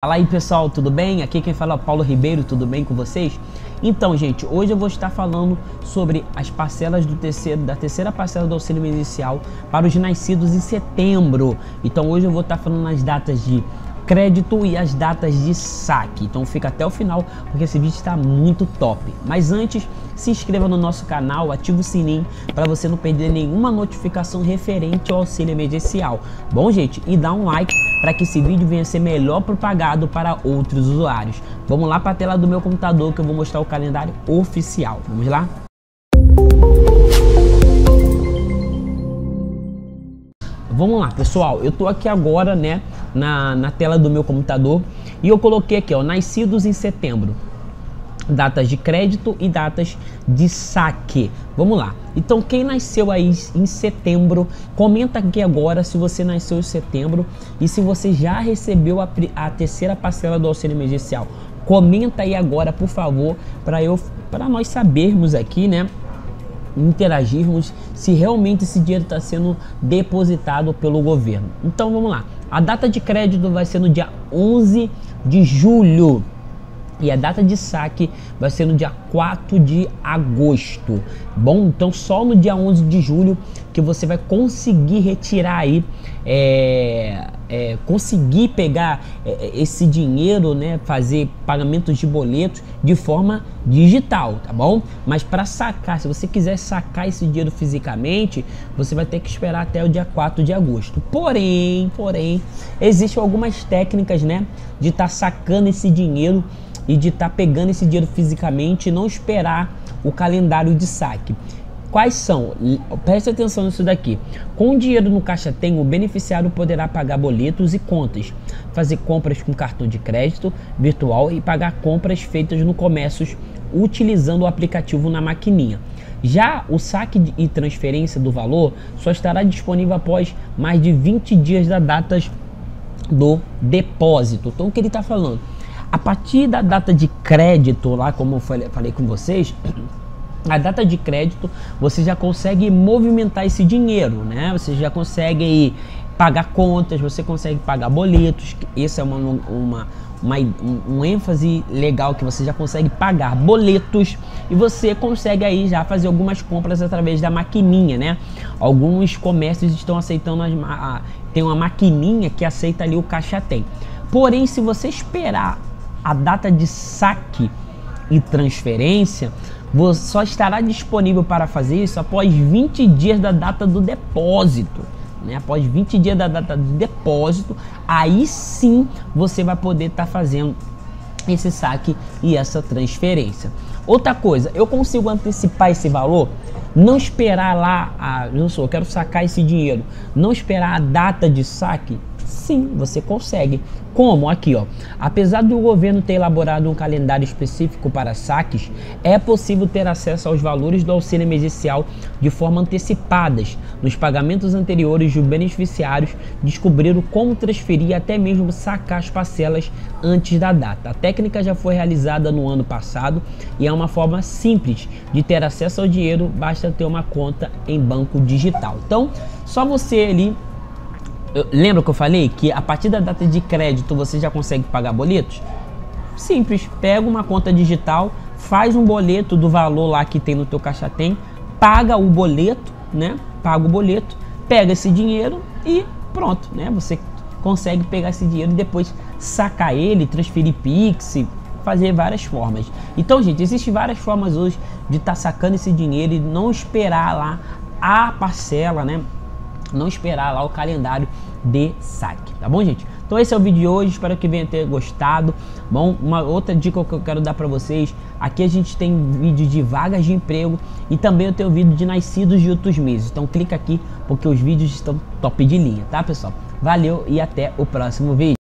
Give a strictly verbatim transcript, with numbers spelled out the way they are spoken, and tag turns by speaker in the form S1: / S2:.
S1: Fala aí pessoal, tudo bem? Aqui quem fala é o Paulo Ribeiro, tudo bem com vocês? Então gente, hoje eu vou estar falando sobre as parcelas do terceiro, da terceira parcela do auxílio emergencial para os nascidos em setembro. Então hoje eu vou estar falando as datas de crédito e as datas de saque. Então fica até o final porque esse vídeo está muito top. Mas antes, se inscreva no nosso canal, ative o sininho para você não perder nenhuma notificação referente ao auxílio emergencial. Bom gente, e dá um like para que esse vídeo venha a ser melhor propagado para outros usuários. Vamos lá para a tela do meu computador que eu vou mostrar o calendário oficial. Vamos lá? Vamos lá pessoal, eu tô aqui agora né na, na tela do meu computador e eu coloquei aqui ó, nascidos em setembro, datas de crédito e datas de saque. Vamos lá, então quem nasceu aí em setembro, comenta aqui agora se você nasceu em setembro e se você já recebeu a, a terceira parcela do auxílio emergencial. Comenta aí agora por favor, para eu para nós sabermos aqui né interagirmos se realmente esse dinheiro está sendo depositado pelo governo. Então vamos lá, a data de crédito vai ser no dia onze de julho e a data de saque vai ser no dia quatro de agosto. Bom, então só no dia onze de julho que você vai conseguir retirar aí é, é, conseguir pegar é, esse dinheiro, né, fazer pagamentos de boletos de forma digital, tá bom? Mas para sacar, se você quiser sacar esse dinheiro fisicamente, você vai ter que esperar até o dia quatro de agosto. Porém, porém, existem algumas técnicas, né, de estar tá sacando esse dinheiro e de estar tá pegando esse dinheiro fisicamente e não esperar o calendário de saque. Quais são? Preste atenção nisso daqui. Com o dinheiro no Caixa Tem, o beneficiário poderá pagar boletos e contas, fazer compras com cartão de crédito virtual e pagar compras feitas no comércio utilizando o aplicativo na maquininha. Já o saque e transferência do valor só estará disponível após mais de vinte dias da data do depósito. Então o que ele está falando? A partir da data de crédito, lá como eu falei, falei com vocês, a data de crédito você já consegue movimentar esse dinheiro, né? Você já consegue aí pagar contas, você consegue pagar boletos. Esse é uma, uma, uma, um ênfase legal, que você já consegue pagar boletos e você consegue aí já fazer algumas compras através da maquininha, né? Alguns comércios estão aceitando, as, a, tem uma maquininha que aceita ali o Caixa Tem. Porém, se você esperar a data de saque e transferência, você só estará disponível para fazer isso após vinte dias da data do depósito, né? Após vinte dias da data do depósito, aí sim você vai poder estar tá fazendo esse saque e essa transferência. Outra coisa, eu consigo antecipar esse valor, não esperar lá, a, não sou, eu quero sacar esse dinheiro, não esperar a data de saque? Sim, você consegue. Como? Aqui, ó. Apesar do governo ter elaborado um calendário específico para saques, é possível ter acesso aos valores do auxílio emergencial de forma antecipadas. Nos pagamentos anteriores, os beneficiários descobriram como transferir e até mesmo sacar as parcelas antes da data. A técnica já foi realizada no ano passado e é uma forma simples de ter acesso ao dinheiro, basta ter uma conta em banco digital. Então, só você ali. Eu, lembra que eu falei que a partir da data de crédito você já consegue pagar boletos? Simples, pega uma conta digital, faz um boleto do valor lá que tem no teu Caixa Tem, paga o boleto, né? Paga o boleto, pega esse dinheiro e pronto, né? Você consegue pegar esse dinheiro e depois sacar ele, transferir Pix, fazer várias formas. Então, gente, existem várias formas hoje de estar tá sacando esse dinheiro e não esperar lá a parcela, né? Não esperar lá o calendário de saque, tá bom, gente? Então esse é o vídeo de hoje, espero que venha ter gostado. Bom, uma outra dica que eu quero dar para vocês, aqui a gente tem vídeo de vagas de emprego e também eu tenho vídeo de nascidos de outros meses. Então clica aqui porque os vídeos estão top de linha, tá, pessoal? Valeu e até o próximo vídeo.